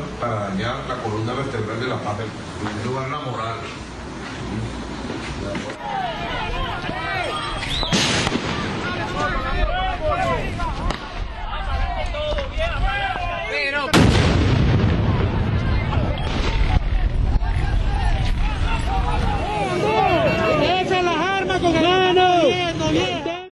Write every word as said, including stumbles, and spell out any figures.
para dañar la columna vertebral de la pata, en primer lugar la moral.